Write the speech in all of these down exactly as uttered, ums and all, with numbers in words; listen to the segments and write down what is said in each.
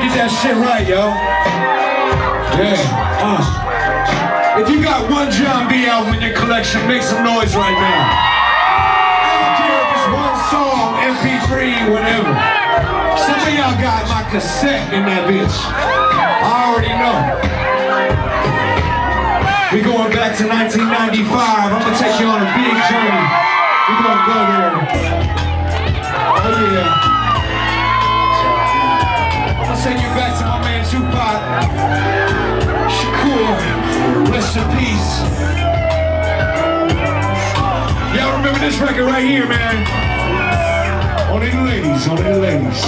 get that shit right, yo. Yeah, uh. If you got one John B album in your collection, make some noise right now. I don't care if it's one song, M P three, whatever. Some of y'all got my cassette in that bitch. I already know. We going back to nineteen ninety-five. I'm gonna take you on a big journey. We gonna go there. Oh yeah. I'm gonna send you back to my man Tupac Shakur. Rest in peace. Y'all remember this record right here, man? Only the ladies, only the ladies.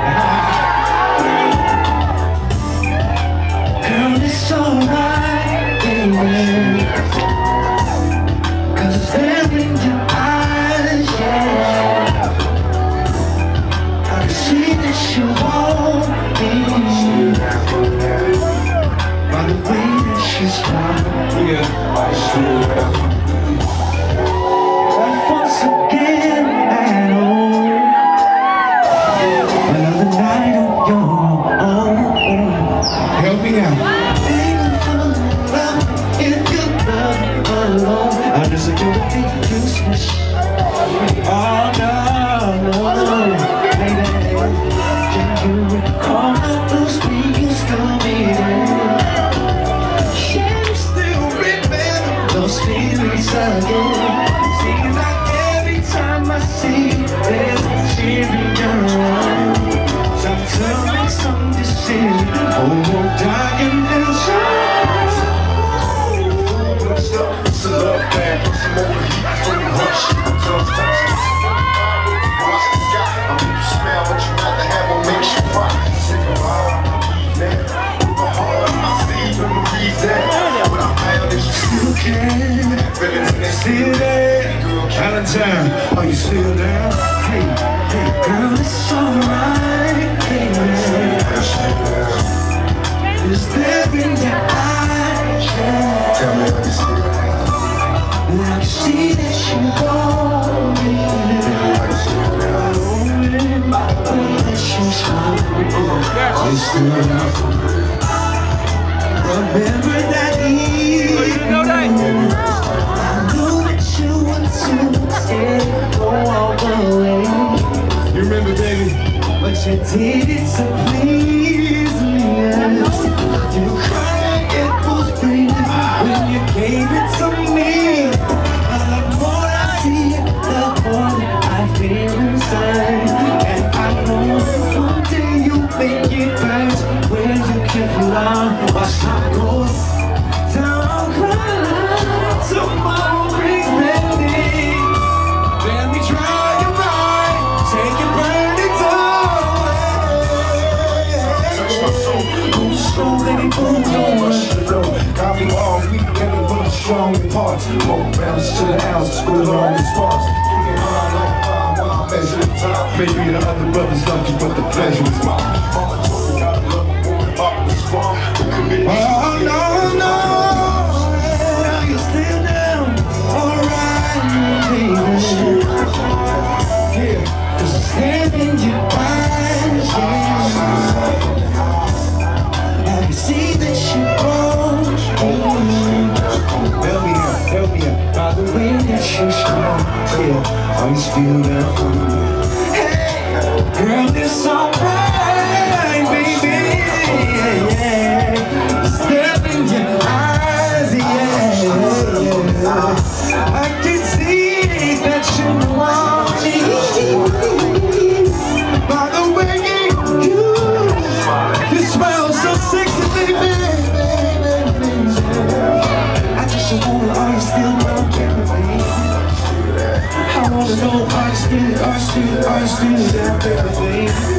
Girl, it's alright, baby. Cause it's there in your eyes, yeah. I can see that you want me. By the way that she's fine, yeah. And once again at home, another night on your own. Help me out. If you love alone, I just like you to be useless. Oh no, no, no, baby. Can you recall how those we used to be there? Can you still remember those feelings again? Seems like every time I see you, there's a tear in your eye. Time to make some decision. Oh, we're dying inside. It's a love band, put some more heat from the rush. Just touch it. Watch the sky. I make you smell what you rather have what makes you rock. Sick of all that. With my heart on my sleeve and the reason. What I found is you still care. Feelings in that still there. Valentine, are you still there? Hey, hey, girl, it's alright. Hey, is there in your eyes? Yeah. Tell me how you still there. I can see that you want me. By the way that she's fine, it's still enough for me. Remember that evening, I knew that you were too scared to go all the way. You remember, baby? But you did it to please me, yes. You cried, it was free when you gave it to me. I feel inside, and I know one day you make it right where you can fly. Watch time go down, cry. Tomorrow brings many. Let me try your mind, take it, burn it away. Touch my soul, move slow, let it move, don't rush the road. Got me all weak, never but strong in parts. More bounce to the ounce, school along the sparks. Maybe the other brothers love you, but the pleasure is mine. Mama told me gotta love a woman, Papa was wrong. Oh no, no, are you still down? Alright, baby. Yeah, cause it's there in your eyes, yeah. I can see that you want me. Help me out, help me out. By the way that you're strong, yeah. Are you still down for me? Girl, it's alright, baby, yeah, yeah. Step in your eyes, yeah, yeah. I can see that you want me. By the way you, you smell so sexy, baby, baby, baby. I just wanna, are you still love me, baby? I wanna know, are you still, are you still, are you still there, baby, baby?